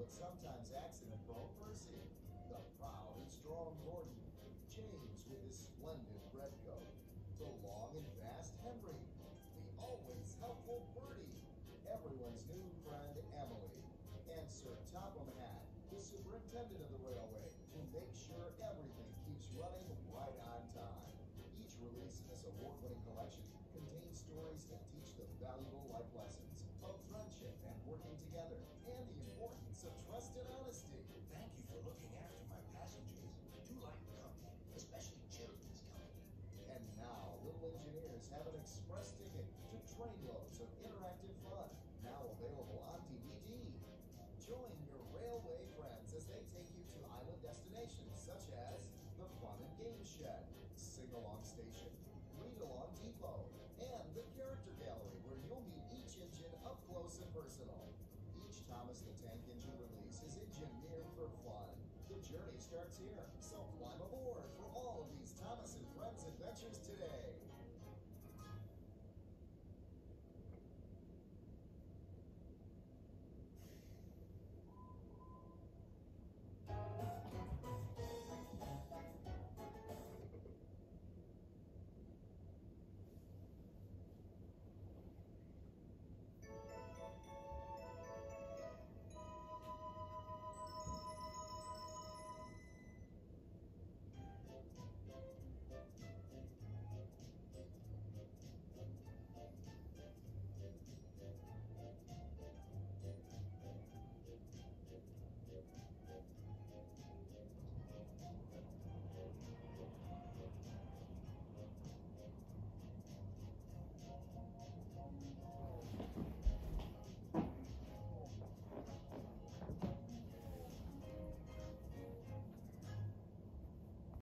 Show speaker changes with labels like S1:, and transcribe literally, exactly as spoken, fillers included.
S1: and sometimes accident-prone Percy, the proud and strong Gordon, James with his splendid red coat, the long and fast Henry, the always helpful Bertie, everyone's new friend Emily, and Sir Topham Hatt, the superintendent of the railway, who makes sure everything keeps running right on time. Each release in this award-winning collection contains stories that teach the valuable life lessons of friendship and working together, and the importance of trust and honesty.
S2: Thank you for looking after my passengers. I do like the company, especially children's company.
S1: And now, Little Engineers have an express ticket to trainloads of interactive fun, now available on D V D. Join your railway friends as they take you to island destinations such as the Fun and Game Shed, Sing-Along Station, Read-Along Depot, and the Character Gallery, where you'll meet each engine up close and personal. Each Thomas the Tank Engine release is engineered for fun. The journey starts here.